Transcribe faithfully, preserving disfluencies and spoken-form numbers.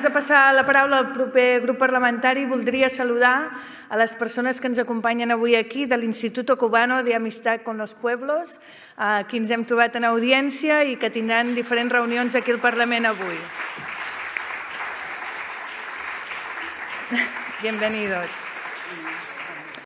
de passar la paraula al proper grup parlamentari, voldria saludar a les persones que ens acompanyen avui aquí de l'Instituto Cubano de Amistad con los Pueblos, a qui ens hem trobat en audiència i que tindran diferents reunions aquí al Parlament avui. Bienvenidos.